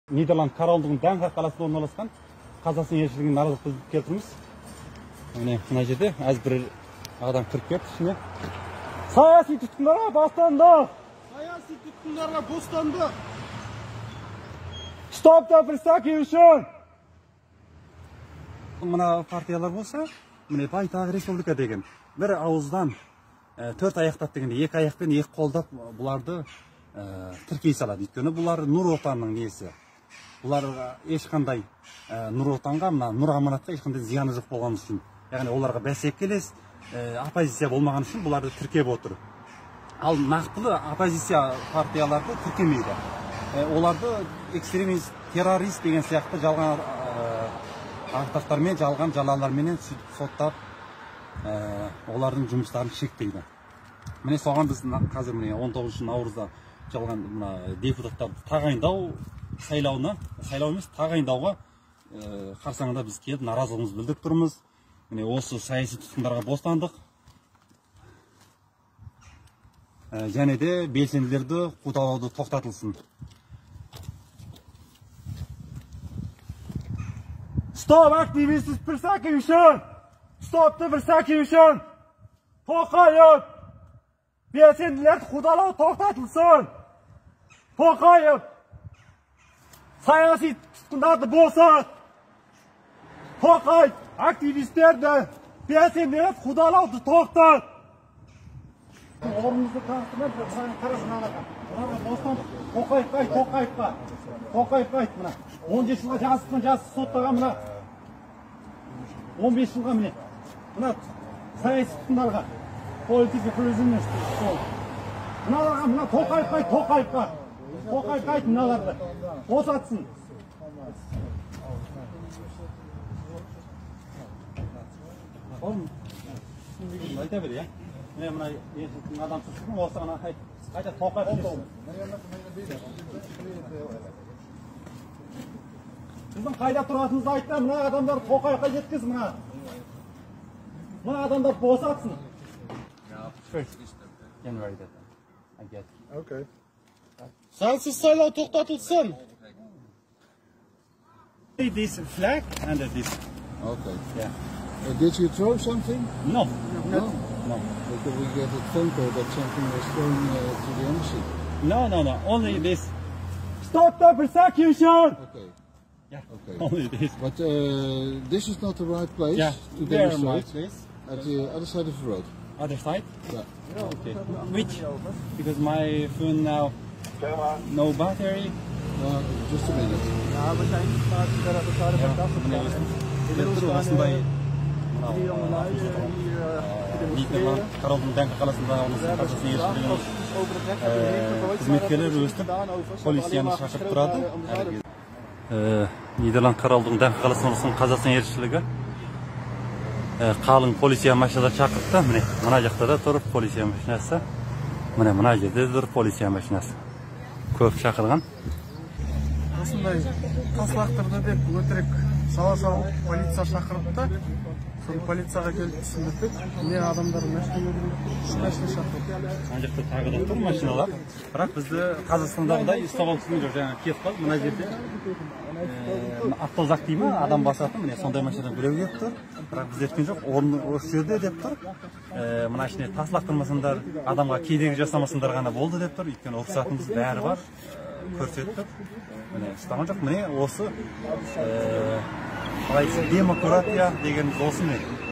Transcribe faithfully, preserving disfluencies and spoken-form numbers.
Нидерланд королдығының Данхак қаласында орналасқан Қазақстан елшілігіне наразылық білдіріп келтірміз. Міне мына жерде әз бір адам кіріп кетті ішіне. Саяси тұтқындарға бостандық! Саяси тұтқындарға бостандық! Стоп та присяги үшін! Мына партиялар болса, міне байтақ республика деген. Бір ауыздан төрт аяқтап дегенде, екі аяқпен екі қолдап бұларды тіркей салады. Өйткені бұлар Нұр Отанның несі. Бұлар ешқандай Нұр Отанға, мына Нұр Аманатқа ешқандай зияны жоқ болған үшін. Яғни оларға бәсекелес, оппозиция болмаған үшін бұларды тіркеп отыр. Ал нақтылы оппозиция партияларды тіркемейді. Оларды экстремист, террорист деген сияқты жалған ақтақтармен, жалған жалаларменен соттап, олардың жұмыстарын шектейді. Міне соған біз қазір міне он тоғызыншы наурызда жалған депутаттарды тағайындау сайлауына, сайлау емес тағайындауға қарсаңында біз келіп наразылығымызды білдіріп тұрмыз. Міне осы саяси тұтқындарға бостандық және де белсенділерді қудалауды тоқтатылсын. Стоп, активист присяги үшін! Стопты присяги үшін! Тоқаев! Белсенділерді қудалау тоқтатылсын! Тоқаев! Саяси тұтқындарды босат! Тоқаев! Активистерді, белсенділерді қудалауды тоқтат! Орнымызды таныстырмай, қарасын анаға. Бұнаға бостандық. Тоқаев қайт, Тоқаевқа. Тоқаев қайт мына. он жеті жылға жазсын, жазсын соттаған мына. он бес жылға міне. Мына саяси тұтқындарға. Политика призывность. Мыналарға мына Тоқаев қайт, Тоқаевқа. Тоқаев қайт мыналарды. Босатсын. Айта бер, я? Міне мына адам сұшырын, осы ғана қайта Тоқаев десін. Біздің қайда тұратынызды айтта, мына адамдар Тоқаевқа жеткіз, мына. Мына адамдар босатсын. Заңсыз сайлау тоқтатылсын. This flag and this. Okay. Yeah. Uh, did you throw something? No. No. No. Because we get a phone call that something was thrown uh, to the embassy. No, no, no. Only this. Stop the persecution! Okay. Yeah. Okay. Only this. But uh, this is not the right place Yeah. to There, my demonstrate. place. At the other side of the road. Other side? Yeah. Okay. Which? Because my phone now no battery. Uh, just a minute. Ja, we zijn vaak ver aan de kade van dat Inmiddels staan hier drie jongelui hier Nederland, Karelden Dankhak қаласында Қазақстан елшілігінің қызметкерлері өстіп полицияны шақырып тұрады. Нидерланд Королдығының Данхак қаласында орналасқан Қазақстан елшілігі қалың полиция машиналар шақыртты. Міне мына жақта да тұр полиция машинасы. Міне мына жерде тұр полиция машинасы. Көп шақырған. осындай таслақтырды деп өтірік сала салып полиция шақырып та сол полицияға келіп түсіндірдік. Не адамдар ешқайсыны шақырып. Ана жақта тағы да тұр машиналар. Бірақ бізді Қазақстандағыдай ұстап алыпсың жоқ, жаңа кетіп қалды. Мына жерде автозак дейме, адам басатын, міне сондай машина біреу келіп тұр. Бірақ біз ерткен жоқ, орын осы жерде деп тұр. Мына ішіне тас лақтырмасындар, адамға кедергі жасамасындар ғана болды деп тұр. Өйткені рұқсатымыз бәрі бар. Көрсеттік. Міне ұстаған жоқ. Міне осы демократия дегеніміз осы ме?